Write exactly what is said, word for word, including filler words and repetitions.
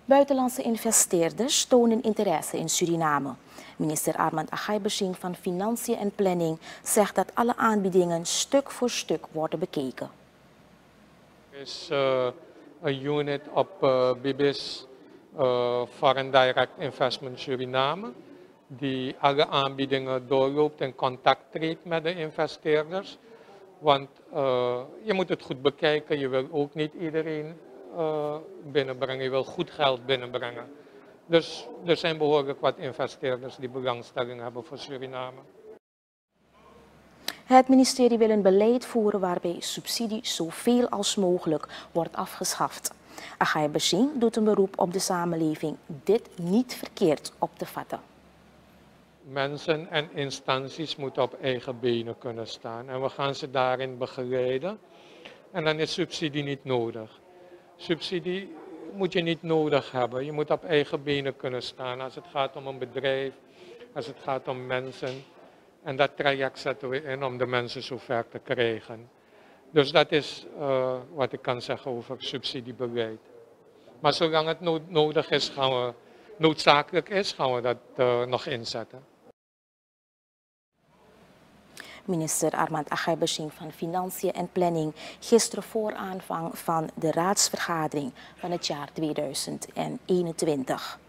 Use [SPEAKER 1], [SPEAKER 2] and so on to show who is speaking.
[SPEAKER 1] Buitenlandse investeerders tonen interesse in Suriname. Minister Armand Agay-Bissing van Financiën en Planning zegt dat alle aanbiedingen stuk voor stuk worden bekeken.
[SPEAKER 2] Er is uh, een unit op uh, B I B I S, uh, Foreign Direct Investment Suriname, die alle aanbiedingen doorloopt en contact treedt met de investeerders. Want uh, je moet het goed bekijken, je wil ook niet iedereen uh, binnenbrengen, je wil goed geld binnenbrengen. Dus er zijn behoorlijk wat investeerders die belangstelling hebben voor Suriname.
[SPEAKER 1] Het ministerie wil een beleid voeren waarbij subsidie zoveel als mogelijk wordt afgeschaft. Agay-Bissing doet een beroep op de samenleving dit niet verkeerd op te vatten.
[SPEAKER 2] Mensen en instanties moeten op eigen benen kunnen staan en we gaan ze daarin begeleiden. En dan is subsidie niet nodig. Subsidie moet je niet nodig hebben. Je moet op eigen benen kunnen staan als het gaat om een bedrijf, als het gaat om mensen. En dat traject zetten we in om de mensen zover te krijgen. Dus dat is uh, wat ik kan zeggen over subsidiebeleid. Maar zolang het nood nodig is, gaan we, noodzakelijk is, gaan we dat uh, nog inzetten.
[SPEAKER 1] Minister Armand Agay-Bissing van Financiën en Planning gisteren voor aanvang van de raadsvergadering van het jaar tweeduizend eenentwintig.